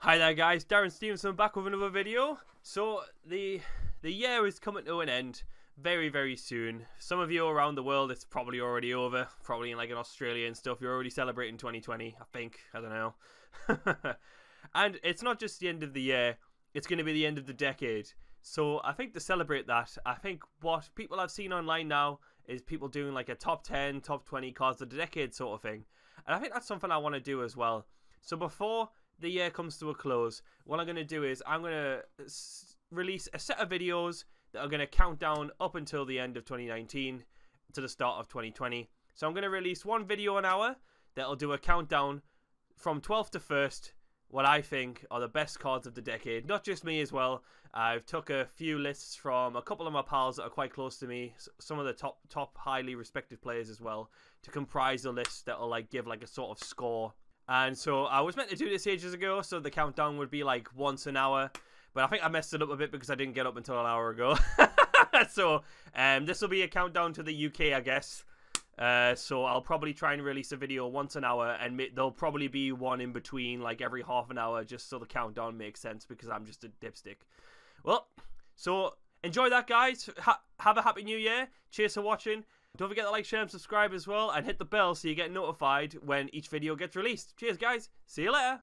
Hi there guys, Darren Stevenson back with another video. So the year is coming to an end very soon. Some of you around the world it's probably already over, probably in like in Australia and stuff. You're already celebrating 2020, I think, I don't know. And it's not just the end of the year, it's going to be the end of the decade. So I think to celebrate that, I think what people I've seen online now is people doing like a top 10, top 20 cards of the decade sort of thing. And I think that's something I want to do as well. So before the year comes to a close, what I'm going to do is I'm going to release a set of videos that are going to count down up until the end of 2019 to the start of 2020. So I'm going to release one video an hour that'll do a countdown from 12th to 1st, what I think are the best cards of the decade. Not just me as well. I've took a few lists from a couple of my pals that are quite close to me, some of the top highly respected players as well, to comprise the list that'll like give like a sort of score. And so I was meant to do this ages ago, so the countdown would be like once an hour. But I think I messed it up a bit because I didn't get up until an hour ago. So this will be a countdown to the UK, I guess. So I'll probably try and release a video once an hour, and there'll probably be one in between, like every half an hour, just so the countdown makes sense because I'm just a dipstick. Well, so enjoy that, guys. Have a happy new year. Cheers for watching. Don't forget to like, share, and subscribe as well, and hit the bell so you get notified when each video gets released. Cheers, guys. See you later.